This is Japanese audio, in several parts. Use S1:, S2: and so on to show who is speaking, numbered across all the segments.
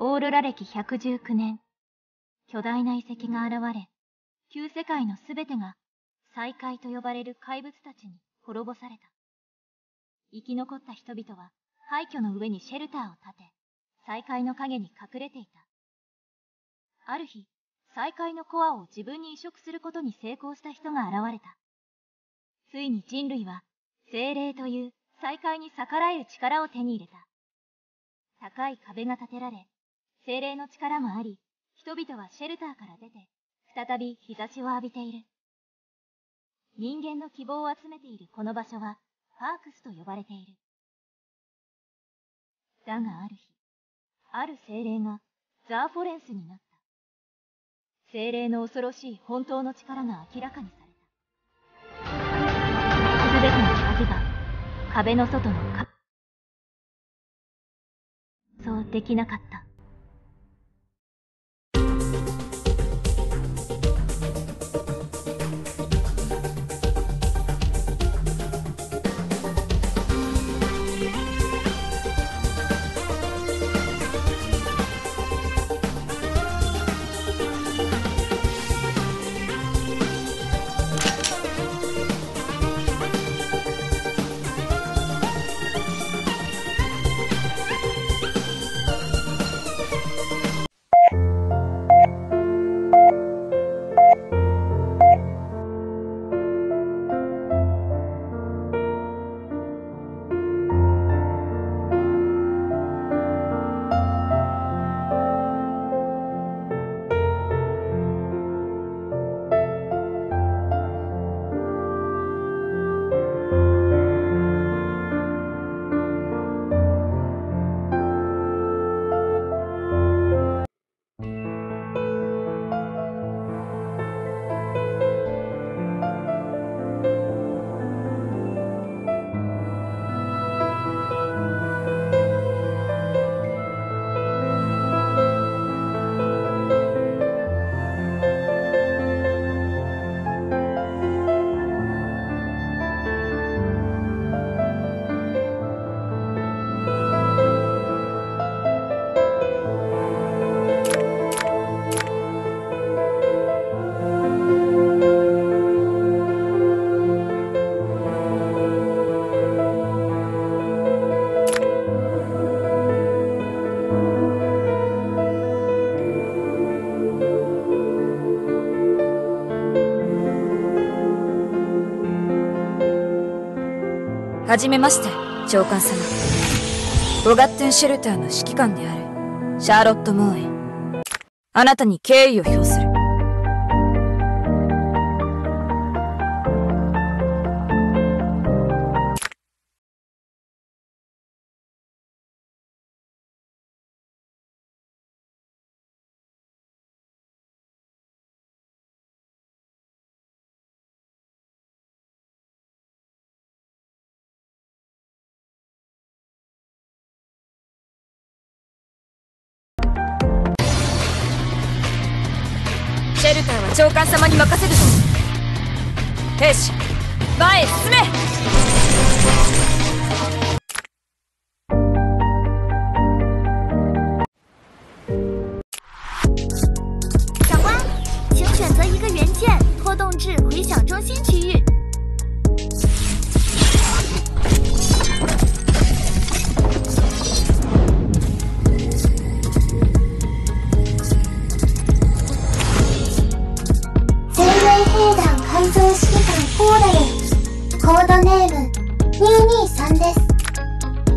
S1: オーロラ歴119年、巨大な遺跡が現れ、旧世界のすべてが再界と呼ばれる怪物たちに滅ぼされた。生き残った人々は廃墟の上にシェルターを建て、再界の影に隠れていた。ある日、再界のコアを自分に移植することに成功した人が現れた。ついに人類は精霊という再界に逆らえる力を手に入れた。高い壁が建てられ、精霊の力もあり、人々はシェルターから出て、再び日差しを浴びている。人間の希望を集めているこの場所は、パークスと呼ばれている。だがある日、ある精霊がザーフォレンスになった。精霊の恐ろしい本当の力が明らかにされた。すべての鍵が壁の外のそうできなかった。
S2: はじめまして、長官様。ボガッテンシェルターの指揮官である、シャーロット・モーエン。あなたに敬意を表する。シェルターは長官様に任せるぞ。兵士、前へ進め。
S3: 长官，请选择一个元件，拖动至回响中心区域。
S4: 改造指揮官コーダです。コードネーム223です。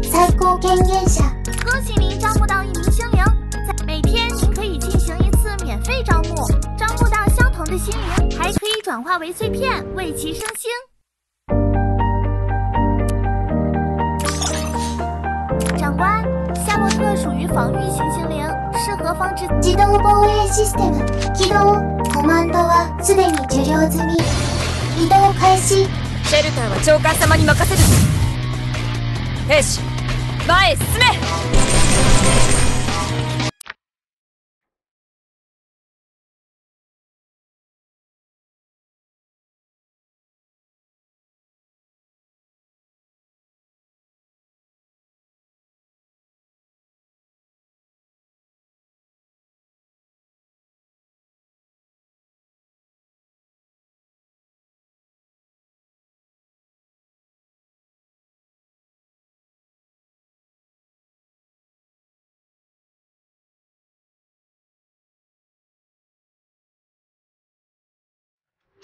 S4: 最高権限者。
S3: 恭喜您招募到一名星灵，每天您可以进行一次免费招募，招募到相同的星灵，还可以转化为碎片，为其升星。长官，夏洛特属于防御型精灵，适合防止
S4: 自動防衛システム起動。コマンドはすでに受領済み。移動開始。
S2: シェルターは長官様に任せるぞ。兵士、前へ進め。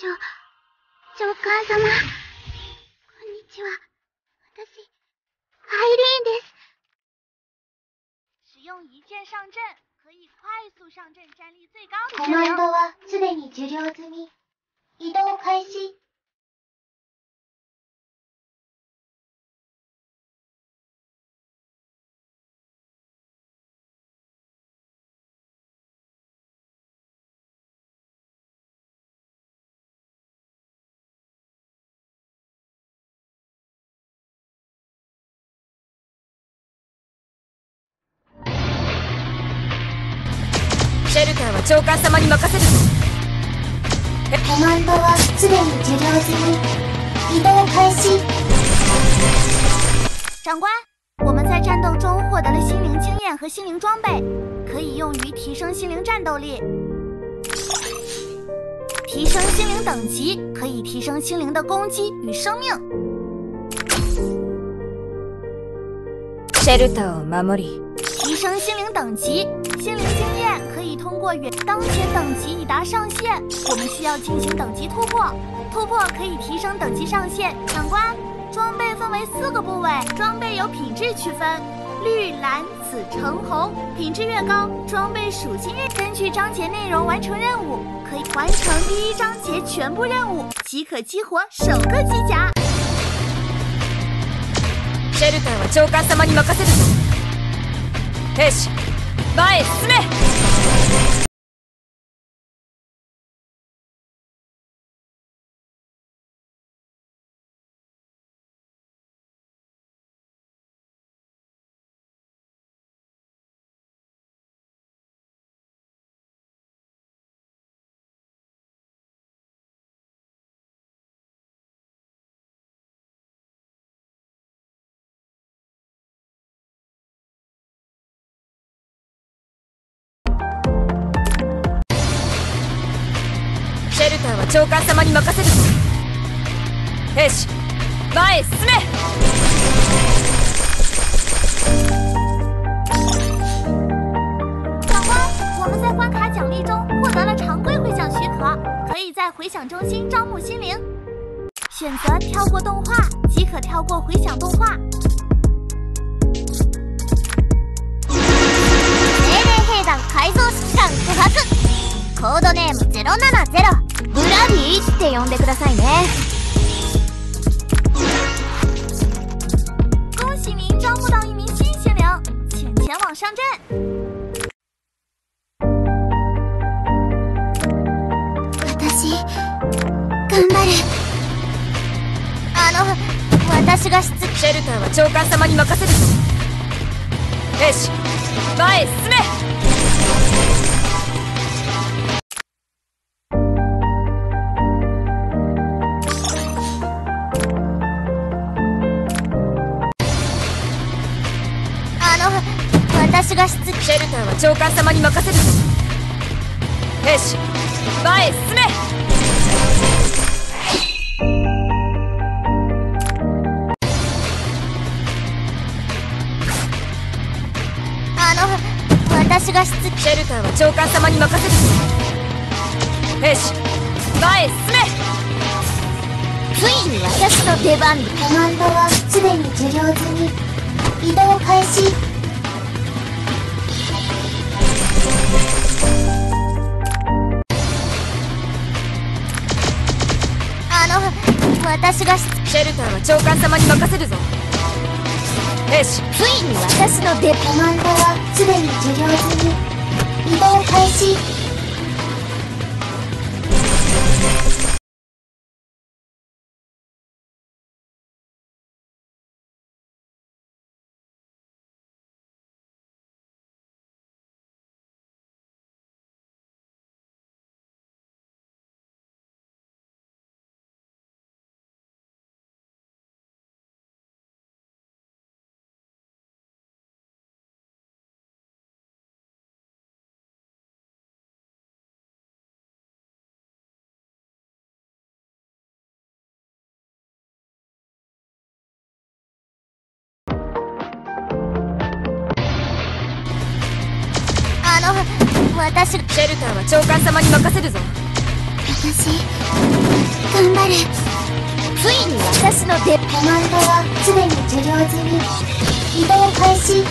S3: 長官様。こんにちは。私、アイリーンです。使用一键上阵，可以快速上阵战力最高的
S4: コマンドはすでに受領済み。移動開始。
S2: シェルターは長官様に任せるぞ。
S4: コマンドはすでに受領済み。移動開始。
S3: 长官，我们在战斗中获得了心灵经验和心灵装备，可以用于提升心灵战斗力。提升心灵等级可以提升心灵的攻击与生命。
S2: シェルターを守り。
S3: 提升心灵等级，心灵经验可以通过当前等级已达上限，我们需要进行等级突破。突破可以提升等级上限。长官，装备分为4个部位，装备有品质区分，绿、蓝、紫、橙、红，品质越高，装备属性越。根据章节内容完成任务，可以完成第1章节全部任务，即可激活首个机甲。
S2: シェルターは長官様に任せるぞ。兵士、前へ進め。シェルターは長官様に任せるぞ。兵士、前へ進め。
S3: 长官，我们在关卡奖励中获得了常规回响许可，可以在回响中心招募心灵。选择跳过动画，即可跳过回响动画。命令兵団改造指揮官不発。コードネーム070。ブラディって呼んでくださいね。恭喜您招募到1名新心灵，请前往上阵。
S4: 私、頑張る。
S3: 私が
S2: シェルターは長官様に任せるぞ。兵士、前へ進め。
S3: 私が
S2: シェルターは長官様に任せるぞ。兵士、前へ進め。
S3: 私が
S2: シェルターは長官様に任せるぞ。兵士、前へ進め。
S3: ついに私の出番。
S4: コマンドはすでに受領済み。移動開始。
S3: 私が
S2: シェルターは長官様に任せるぞ。兵士、
S3: ついに私の出番。
S4: コマンドはすでに受領済み。移動開始。
S3: 私、
S2: シェルターは長官様に任せるぞ。
S4: 私頑張る。
S3: ついに私の出。
S4: コマンドはすでに受領済み。移動開始。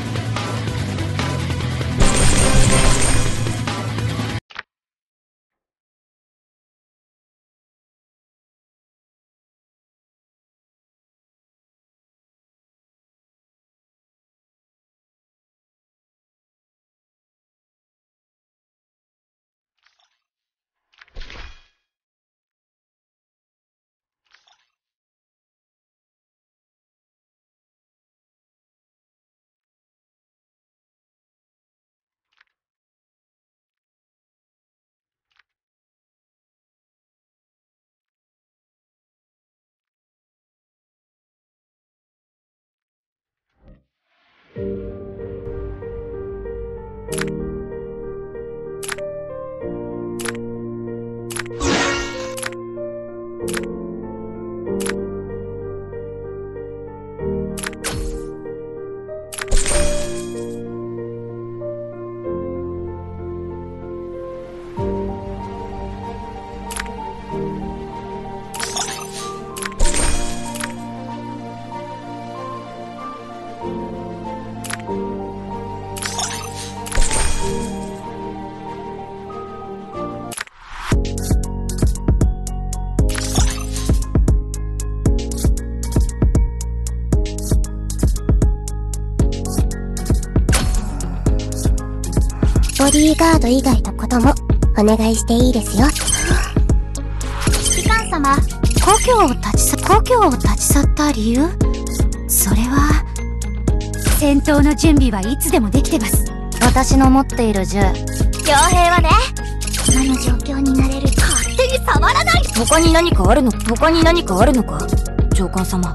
S4: ボディーガード以外のこともお願いしていいですよ。
S3: 指揮官様、故郷を立ち去った理由？それは戦闘の準備はいつでもできてます。私の持っている銃。傭兵はね、
S4: 今の状況になれる。
S3: 勝手に触らない。
S2: 他に何かあるのか上官様。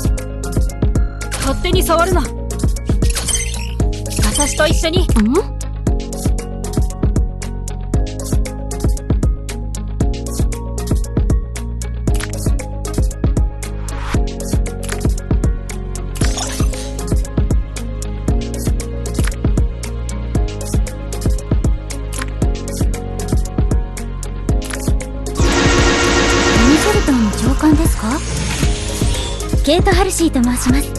S2: 勝手に触るな。私と一緒に。
S3: 上官ですか？ケイト・ハルシーと申します。